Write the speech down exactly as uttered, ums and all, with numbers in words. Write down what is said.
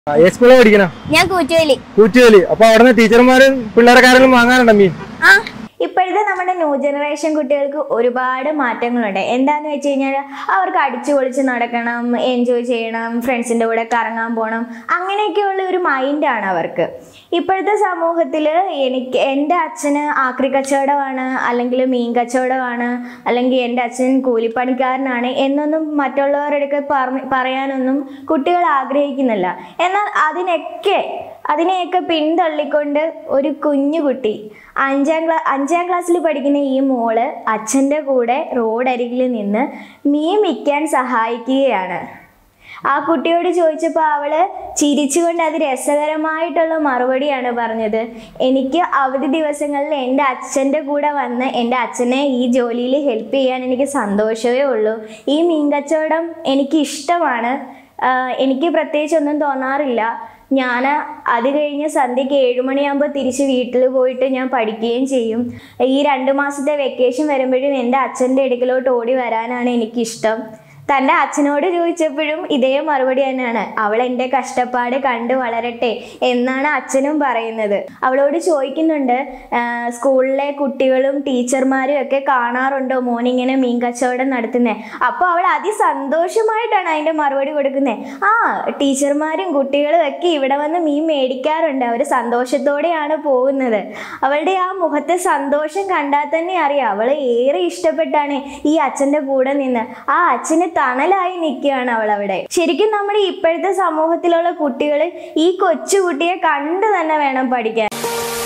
സ്കൂളിൽ പഠിക്കണ ഞാൻ കൂറ്റുവേലി കൂറ്റുവേലി അപ്പൊ അവിടെ ടീച്ചർമാരും പിള്ളേർക്കാരെങ്കിലും വാങ്ങാനുണ്ടോ മീൻ? ഇപ്പോഴത്തെ നമ്മുടെ ന്യൂ ജനറേഷൻ കുട്ടികൾക്ക് ഒരുപാട് മാറ്റങ്ങളുണ്ട്. എന്താന്ന് വെച്ച് കഴിഞ്ഞാൽ അവർക്ക് അടിച്ചു പൊളിച്ച് നടക്കണം, എൻജോയ് ചെയ്യണം, ഫ്രണ്ട്സിൻ്റെ കൂടെ കറങ്ങാൻ പോകണം, അങ്ങനെയൊക്കെയുള്ള ഒരു മൈൻഡാണ് അവർക്ക്. ഇപ്പോഴത്തെ സമൂഹത്തിൽ എനിക്ക് എൻ്റെ അച്ഛന് ആക്രി കച്ചവടമാണ്, അല്ലെങ്കിൽ മീൻ കച്ചവടമാണ്, അല്ലെങ്കിൽ എൻ്റെ അച്ഛൻ കൂലിപ്പണിക്കാരനാണ് എന്നൊന്നും മറ്റുള്ളവരുടെ പറയാനൊന്നും കുട്ടികൾ ആഗ്രഹിക്കുന്നില്ല. എന്നാൽ അതിനൊക്കെ അതിനെയൊക്കെ പിന്തള്ളിക്കൊണ്ട് ഒരു കുഞ്ഞുകുട്ടി അഞ്ചാം ക്ലാ അഞ്ചാം ക്ലാസ്സിൽ പഠിക്കുന്ന ഈ മോള് അച്ഛൻ്റെ കൂടെ റോഡരികിൽ നിന്ന് മീൻ വിൽക്കാൻ സഹായിക്കുകയാണ്. ആ കുട്ടിയോട് ചോദിച്ചപ്പോൾ അവള് ചിരിച്ചുകൊണ്ട് അത് രസകരമായിട്ടുള്ള മറുപടിയാണ് പറഞ്ഞത്. എനിക്ക് അവധി ദിവസങ്ങളിൽ എൻ്റെ അച്ഛൻ്റെ കൂടെ വന്ന് എൻ്റെ അച്ഛനെ ഈ ജോലിയിൽ ഹെൽപ്പ് ചെയ്യാൻ എനിക്ക് സന്തോഷമേ ഉള്ളൂ. ഈ മീൻ കച്ചവടം എനിക്ക് ഇഷ്ടമാണ്, എനിക്ക് പ്രത്യേകിച്ചൊന്നും തോന്നാറില്ല. ഞാൻ അത് കഴിഞ്ഞ് സന്ധ്യയ്ക്ക് ഏഴുമണിയാകുമ്പോൾ തിരിച്ച് വീട്ടിൽ പോയിട്ട് ഞാൻ പഠിക്കുകയും ചെയ്യും. ഈ രണ്ട് മാസത്തെ വെക്കേഷൻ വരുമ്പോഴും എൻ്റെ അച്ഛൻ്റെ അടുക്കലോട്ട് ഓടി വരാനാണ് എനിക്കിഷ്ടം. തൻ്റെ അച്ഛനോട് ചോദിച്ചപ്പോഴും ഇതേ മറുപടി തന്നെയാണ്, അവൾ എൻ്റെ കഷ്ടപ്പാട് കണ്ട് വളരട്ടെ എന്നാണ് അച്ഛനും പറയുന്നത്. അവളോട് ചോദിക്കുന്നുണ്ട്, സ്കൂളിലെ കുട്ടികളും ടീച്ചർമാരും ഒക്കെ കാണാറുണ്ടോ മോനിങ്ങനെ മീൻ കച്ചവടം നടത്തുന്നത്? അപ്പോൾ അവൾ അതിസന്തോഷമായിട്ടാണ് അതിൻ്റെ മറുപടി കൊടുക്കുന്നത്. ആ ടീച്ചർമാരും കുട്ടികളും ഒക്കെ ഇവിടെ വന്ന് മീൻ മേടിക്കാറുണ്ട്, അവർ സന്തോഷത്തോടെയാണ് പോകുന്നത്. അവളുടെ ആ മുഖത്തെ സന്തോഷം കണ്ടാൽ തന്നെ അറിയാം അവൾ ഏറെ ഇഷ്ടപ്പെട്ടാണ് ഈ അച്ഛൻ്റെ കൂടെ നിന്ന്. ആ അച്ഛന് തണലായി നിൽക്കുകയാണ് അവൾ അവിടെ. ശരിക്കും നമ്മുടെ ഇപ്പോഴത്തെ സമൂഹത്തിലുള്ള കുട്ടികൾ ഈ കൊച്ചുകുട്ടിയെ കണ്ടു തന്നെ വേണം പഠിക്കാൻ.